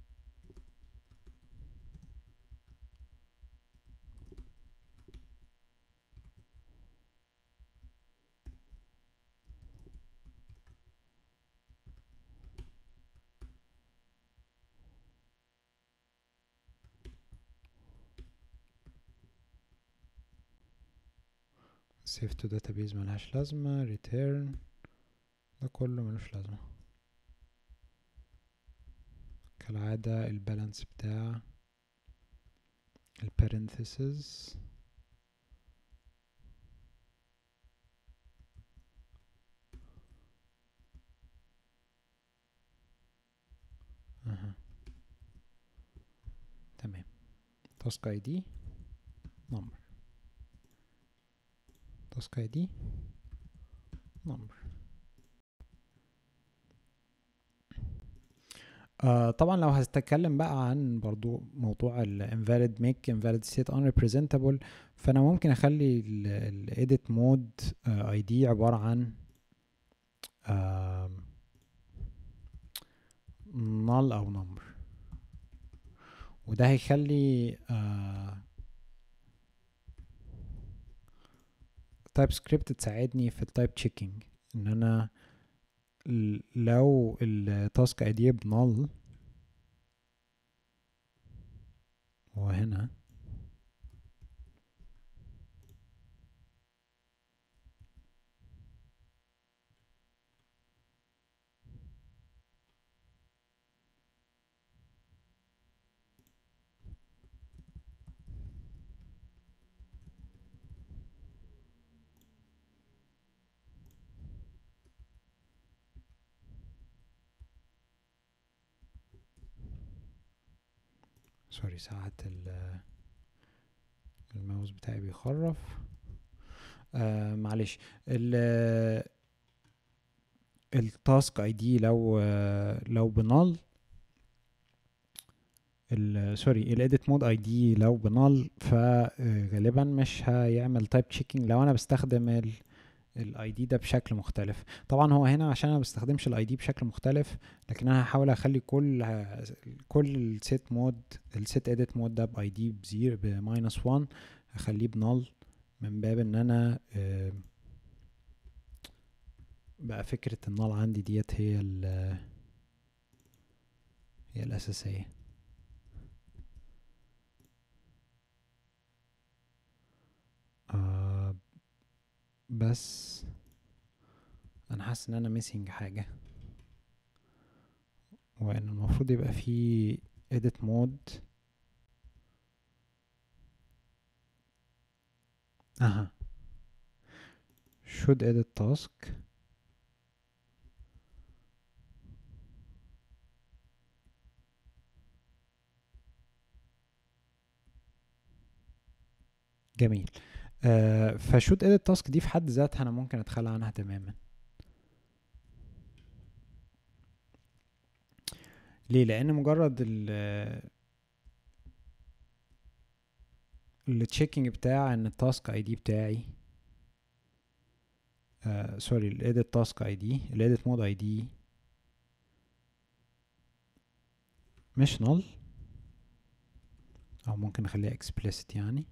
save to database ملهاش لازمة، return ده كله ملوش لازمة كالعادة. البالانس بتاع البارنثيسز تمام. task id number، task id number. طبعا لو هتكلم بقى عن برضو موضوع ال invalid make invalid state unrepresentable، فانا ممكن اخلي ال edit mode id عبارة عن null او number، وده هيخلي تايب سكريبت تساعدني في التايب تشيكينج، ان انا لو التاسك اي دي بنال وهنا سوري ساعات الماوس بتاعي بيخرف. معلش. التاسك اي دي لو بنال، سوري الايديت مود اي دي لو بنال، فغالبا مش هيعمل تايب تشيكينج لو انا بستخدم الاي دي ده بشكل مختلف. طبعا هو هنا عشان انا بستخدمش الاي دي بشكل مختلف، لكن انا هحاول اخلي كل السيت مود، السيت اديت مود ده باي دي بزيرو بماينس 1، هخليه بنال من باب ان انا بقى فكرة النال عندي ديت هي هي الاساسية. بس انا حاسس ان انا ميسنج حاجة، وان المفروض يبقى في edit mode. اها should edit task. جميل. فشود edit task دي في حد ذاتها انا ممكن اتخلى عنها تماما. ليه؟ لان مجرد التشيكينج بتاع ان التاسك اي دي بتاعي سوري الايديت تاسك اي دي، الايديت مود اي دي مش null، او ممكن نخليها explicit يعني.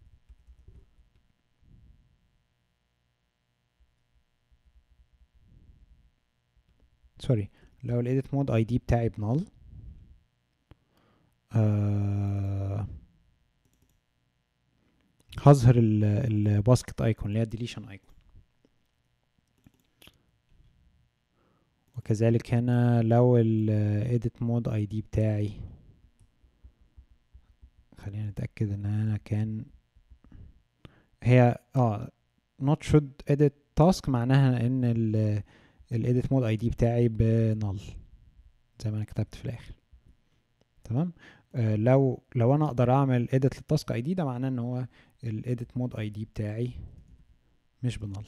سوري، لو الايديت مود اي دي بتاعي بنال هظهر الباسكت ايكون اللي هي الديليشن ايكون. وكذلك هنا لو الايديت مود اي دي بتاعي، خلينا نتأكد ان انا كان هي not should edit task، معناها ان edit mode id بتاعي بنل زي ما انا كتبت في الاخر. تمام. لو انا اقدر اعمل edit للتاسك اي دي، ده معناه ان هو edit mode id بتاعي مش بنل.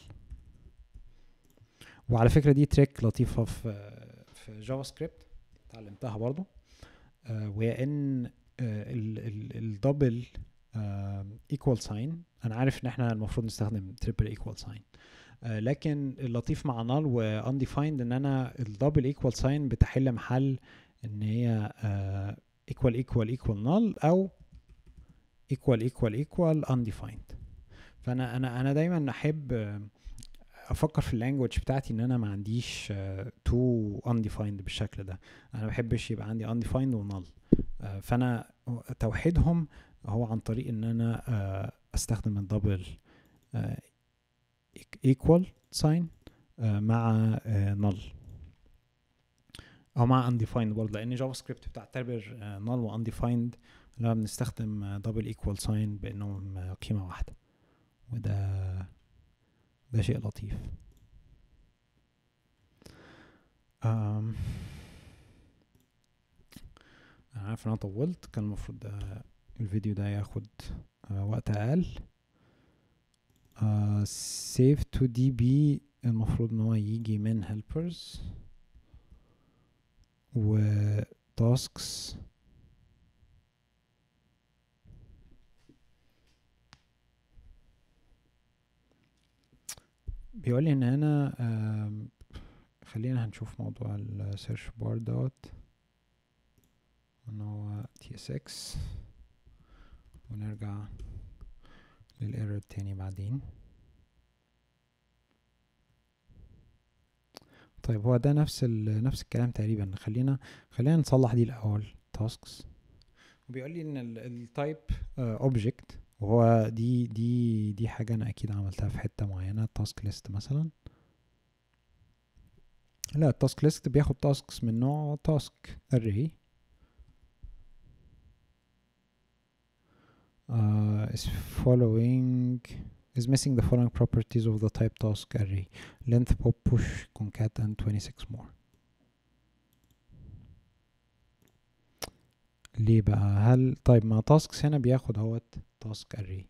وعلى فكرة دي تريك لطيفة في جافا سكريبت اتعلمتها برضو، وهي ان الدبل equal sign. انا عارف ان احنا المفروض نستخدم triple equal sign، لكن اللطيف مع null و undefined ان انا الدبل equal sign بتحل محل ان هي equal equal equal null او equal equal equal undefined. فانا دايما احب افكر في اللانجوج بتاعتي ان انا ما عنديش تو undefined بالشكل ده. انا ما بحبش يبقى عندي undefined و null. فانا توحيدهم هو عن طريق ان انا استخدم الدبل equal sign مع null او مع undefined برضه، لان جافا سكريبت بتعتبر null و undefined لما بنستخدم double equal sign بانهم قيمة واحدة، ده شيء لطيف. انا عارف ان انا طولت، كان المفروض الفيديو ده ياخد وقت اقل. save to db المفروض ان هو يجي من helpers و tasks. بيقول لي ان هنا خلينا هنشوف موضوع السيرش بار دوت ان هو tsx، ونرجع للايرور التاني بعدين. طيب هو ده نفس الكلام تقريبا. خلينا نصلح دي الاول. tasks وبيقول لي ان التايب اوبجكت، وهو دي حاجه انا اكيد عملتها في حته معينه. تاسك ليست مثلا، لا التاسك ليست بياخد تاسكس من نوع تاسك array is following is missing the following properties of the type task array: length, pop, push, concat and 26 more. ليه بقى؟ هل طيب ما tasks هنا بياخد اهوت task array.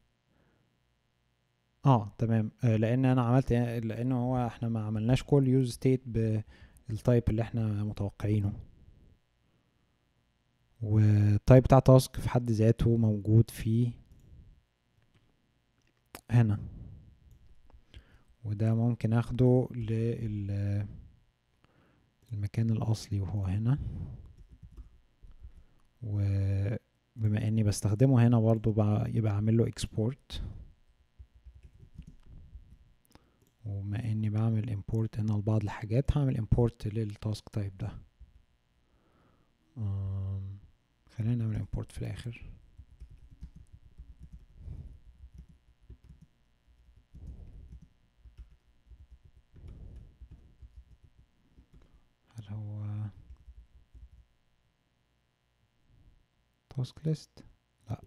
تمام. لان انا عملت لانه هو احنا ما عملناش كل use state بالتايب اللي احنا متوقعينه، والتايب بتاع task في حد ذاته موجود في هنا، وده ممكن اخده للمكان الاصلي وهو هنا. وبما اني بستخدمه هنا برضو يبقى اعمل له export، وبما اني بعمل import هنا لبعض الحاجات هعمل import للتاسك تايب ده. خلينا نعمل import في الاخر. هل هو task list؟ لا.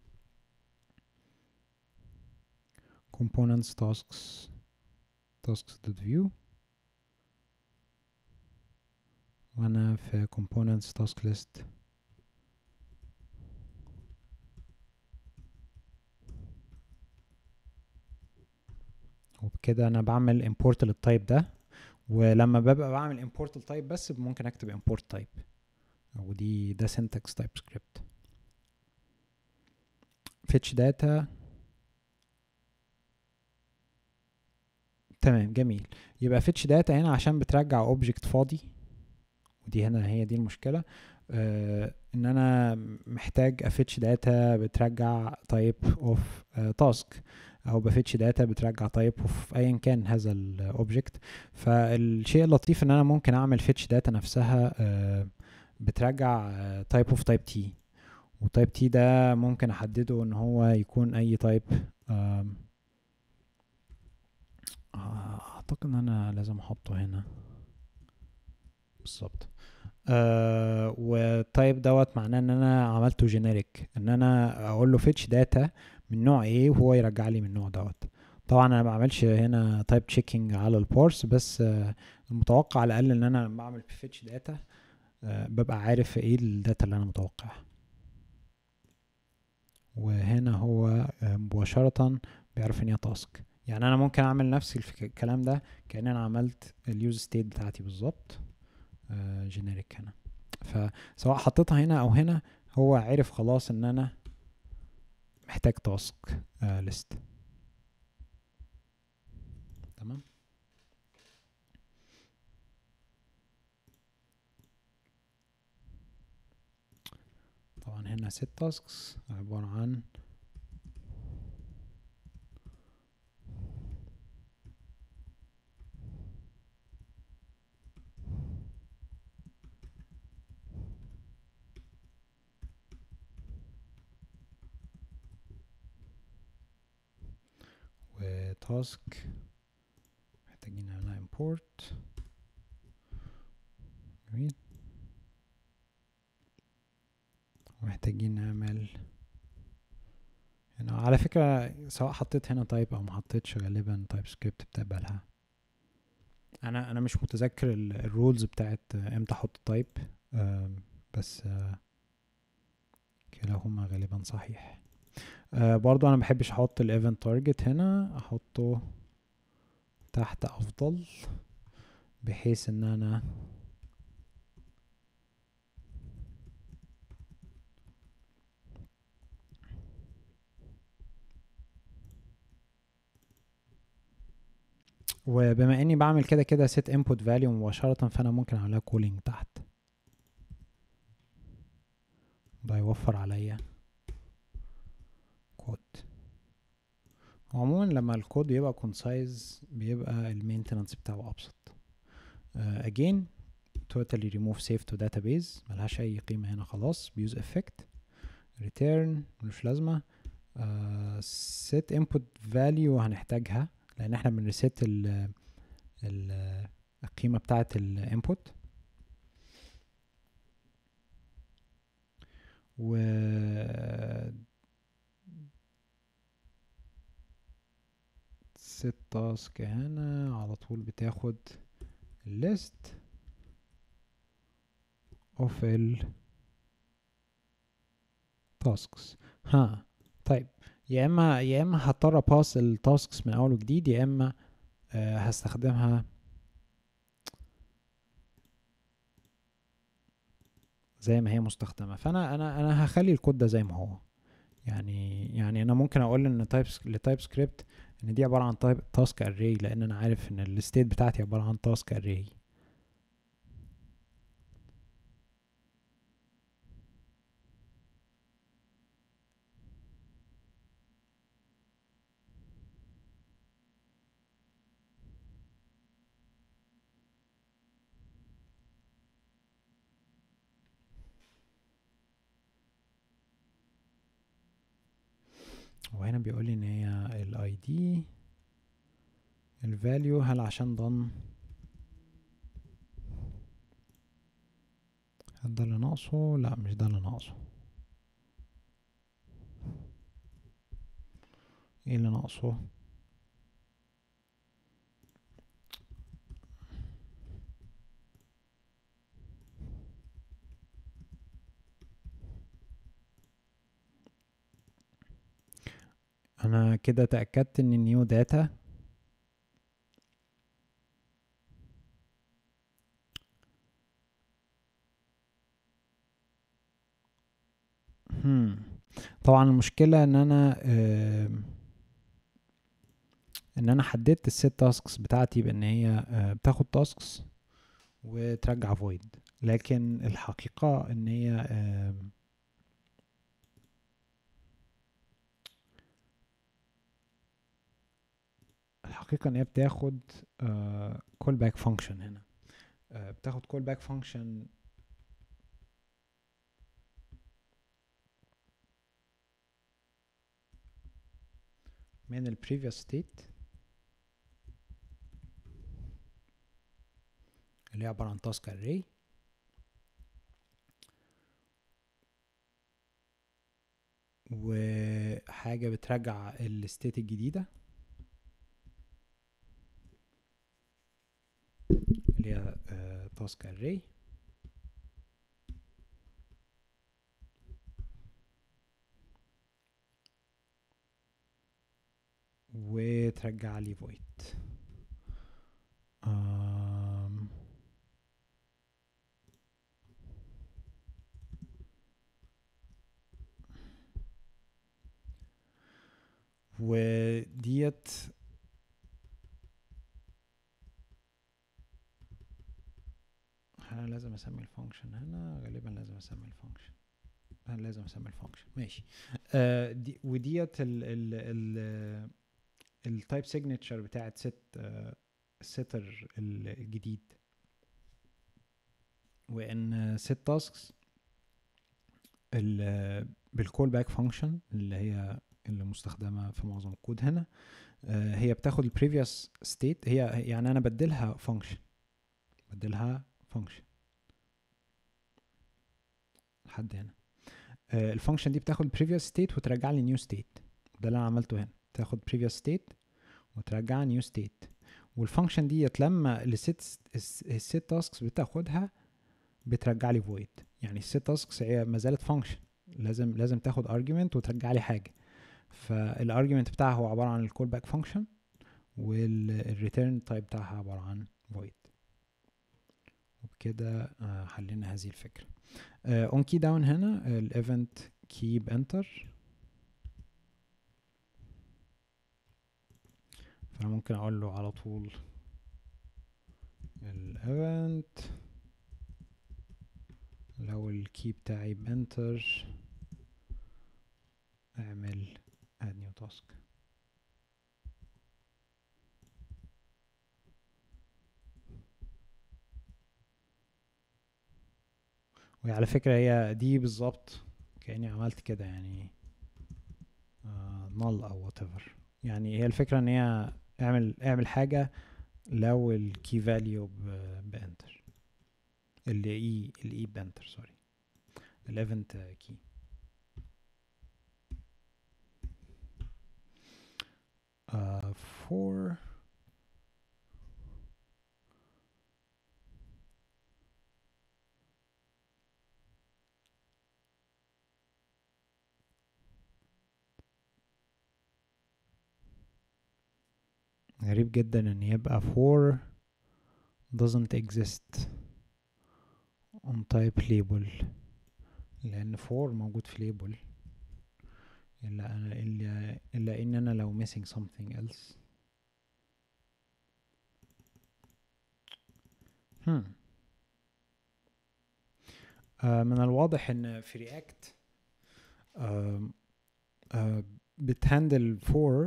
components tasks.view، وانا في components task list. وبكده انا بعمل import للتايب ده، ولما ببقى بعمل import للتايب بس ممكن اكتب import type، ده syntax TypeScript. fetch data. تمام جميل. يبقى fetch data هنا عشان بترجع object فاضي، ودي هنا هي دي المشكلة. ان انا محتاج fetch data بترجع type of task، او بفتش داتا بترجع type of ايا كان هذا الاوبجكت. فالشيء اللطيف ان انا ممكن اعمل fetch data نفسها بترجع type of type t، وtype t ده ممكن احدده ان هو يكون اي type. اعتقد ان انا لازم احطه هنا بالظبط. والتايب دوت معناه ان انا عملته جينيريك، ان انا اقول له fetch data من نوع ايه وهو يرجع لي من النوع دوت. طبعا انا ما بعملش هنا تايب تشيكينج على البارس، بس المتوقع على الاقل ان انا لما بعمل fetch data ببقى عارف ايه الداتا اللي انا متوقعها. وهنا هو مباشرة بيعرف ان هي تاسك. يعني انا ممكن اعمل نفس الكلام ده كأن انا عملت اليوز ستيت بتاعتي بالظبط جينيريك هنا. فسواء حطيتها هنا او هنا هو عرف خلاص ان انا محتاج تاسك ليست. تمام. طبعا هنا set tasks عبارة عن وتاسك محتاجين نعملها import. جميل. ومحتاجين نعمل هنا على فكرة سواء حطيت هنا تايب او ما حطيتش غالبا تايب سكريبت بتقبلها. انا مش متذكر الرولز بتاعت امتى احط تايب، بس كلاهما غالبا صحيح. برضو انا محبش احط الايفنت تارجت هنا، احطه تحت افضل بحيث ان انا وبما اني بعمل كده كده set input value مباشرة، فانا ممكن اعملها calling تحت. ده يوفر عليا كود. عموما لما الكود يبقى concise بيبقى المينتنانس بتاعه ابسط. again totally remove save to database، ملهاش اي قيمة هنا خلاص. use effect return ملوش لازمة. set input value هنحتاجها لان احنا بنريست القيمة بتاعة الانبوت. و set task هنا على طول بتاخد list of tasks. ها طيب، يا اما هضطر باس التاسكس من اول وجديد، يا اما هستخدمها زي ما هي مستخدمه. فانا انا هخلي الكود ده زي ما هو. يعني انا ممكن اقول ان لتايب سكريبت ان دي عباره عن تاسك اري، لان انا عارف ان الستيت بتاعتي عباره عن تاسك اري. وهنا بيقول لي ان هي الاي دي الفاليو، هل عشان ضم هل ده اللي ناقصه؟ لا مش ده اللي ناقصه. ايه اللي ناقصه؟ انا كده تأكدت ان النيو داتا طبعا المشكلة ان انا حددت الست تاسكس بتاعتي بان هي بتاخد تاسكس وترجع void، لكن الحقيقة ان هي بتاخد call back function هنا. بتاخد call back function من ال previous state اللي هي عبارة عن task array، وحاجة بترجع ال state الجديدة اللي هي task array، وترجع لي void. وديت انا لازم اسمي الفانكشن هنا، غالبا لازم اسمي الفانكشن، انا لازم اسمي الفانكشن ماشي. وديت التايب سيجنتشر بتاعت الستر الجديد، وان set tasks بالكول باك فانكشن اللي هي اللي مستخدمه في معظم الكود هنا. هي بتاخد البريفيوس ستيت، هي يعني انا بدلها فانكشن لحد هنا. الفانكشن دي بتاخد البريفيوس ستيت وترجع لي نيو ستيت، ده اللي انا عملته هنا، تاخد بريفيوس ستيت وترجع نيو ستيت. والفانكشن دي لما الست تاسكس بتاخدها بترجع لي void. يعني الست تاسكس هي ما زالت فانكشن، لازم تاخد argument وترجع لي حاجه. فالارجيومنت بتاعها هو عباره عن الكول باك فانكشن، والريتيرن تايب بتاعها عباره عن void. وبكده حلينا هذه الفكره. on key down هنا الايفنت keep enter، فانا ممكن اقول له على طول الايفنت لو الكي بتاعي بانتر اعمل add new task. وعلى فكرة هي دي بالظبط كأني عملت كده يعني null او whatever. يعني هي الفكرة ان هي اعمل حاجة لو الكي فاليو بانتر، الاي بانتر سوري، الايفنت كي. for غريب جدا ان يبقى for doesn't exist on type label، لان for موجود في label، الا ان انا لو missing something else. من الواضح ان في رياكت بتهندل for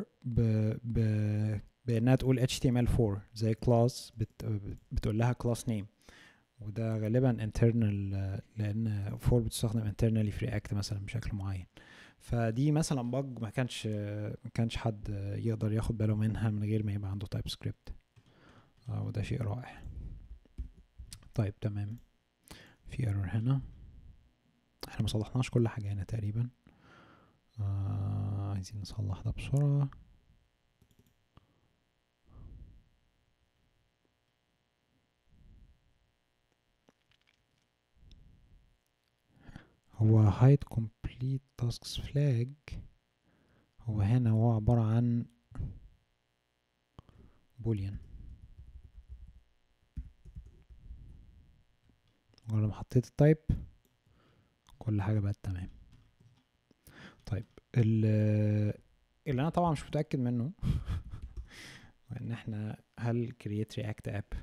بانها تقول HTML4 زي class بتقول لها class name، وده غالبا internal لان for بتستخدم internally في react مثلا بشكل معين. فدي مثلا bug ما كانش حد يقدر ياخد باله منها من غير ما يبقى عنده تايب سكريبت، وده شيء رائع. طيب تمام، في error هنا، احنا ما صلحناش كل حاجة هنا تقريبا، عايزين نصلح ده بسرعة. هو hide complete tasks flag هو هنا هو عبارة عن boolean، ولما حطيت التايب كل حاجة بقت تمام. طيب اللي انا طبعا مش متأكد منه وان احنا هل create react app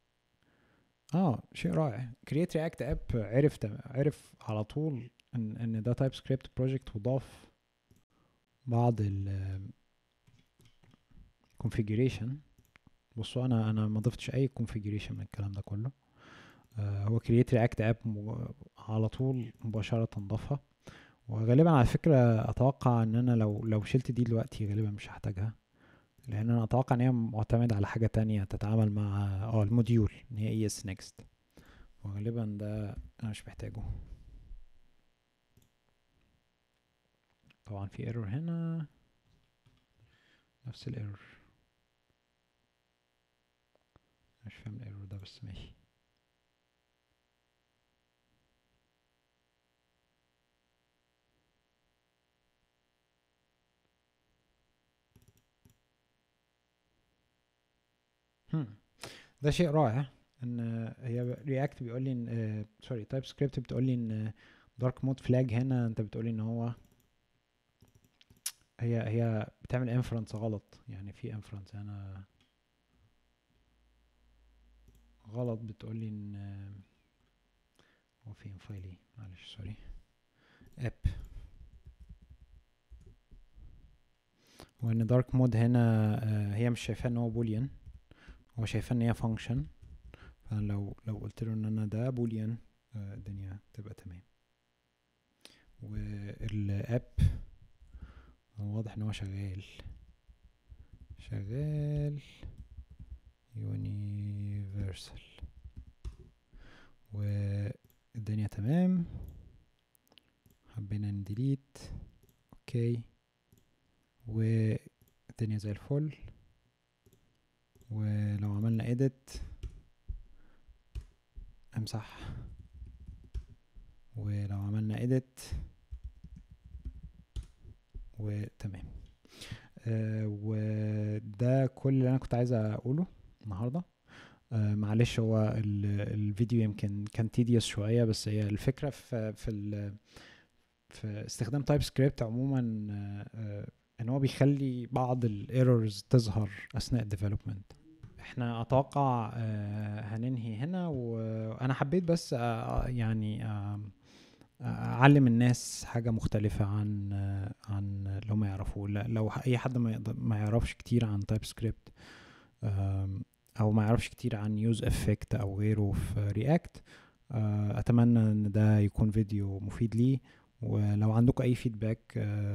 شيء رائع. create react app عرف على طول ان ده تايب سكريبت بروجكت، وضاف بعض ال configuration. بصوا انا ما ضفتش اي configuration من الكلام ده كله، هو create react app على طول مباشرة ضافها. وغالبا على فكرة اتوقع ان انا لو شلت دي دلوقتي غالبا مش هحتاجها، لان انا اتوقع ان هي معتمد على حاجة تانية تتعامل مع الموديول ان هي ES next، وغالبا ده انا مش محتاجه. طبعا في ايرور هنا، نفس الايرور، مش فاهم الايرور ده بس ماشي. ده شيء رائع ان هي رياكت بيقول لي ان سوري تايب سكريبت بتقول لي ان دارك مود فلاج هنا انت بتقول لي ان هو هي بتعمل انفرنس غلط، يعني في انفرنس هنا غلط، بتقول لي ان هو فين فايلي، معلش سوري، اب، وان دارك مود هنا هي مش شايفاه ان هو بوليان، هو شايفاه ان هي فانكشن. فانا لو قلت له ان انا ده بوليان الدنيا تبقى تمام. والاب واضح ان هو شغال يونيفرسال والدنيا تمام. حبينا نديليت، اوكي، والدنيا زي الفل. ولو عملنا edit امسح، ولو عملنا edit وتمام. وده كل اللي انا كنت عايز اقوله النهارده. معلش هو الفيديو يمكن كان tedious شويه، بس هي الفكره في استخدام تايب سكريبت عموما ان هو بيخلي بعض الايرورز تظهر اثناء الديفلوبمنت. احنا اتوقع هننهي هنا، وانا حبيت بس يعني اعلم الناس حاجه مختلفه عن لو ما يعرفوا، لو اي حد ما يعرفش كتير عن تايب سكريبت، او ما يعرفش كتير عن يوز افكت او غيره في رياكت، اتمنى ان ده يكون فيديو مفيد لي، ولو عندكم اي فيدباك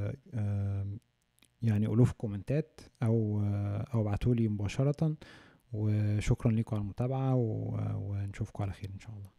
يعني قولوه في كومنتات او ابعتولي مباشرة. وشكرا لكم على المتابعة، ونشوفكم على خير ان شاء الله.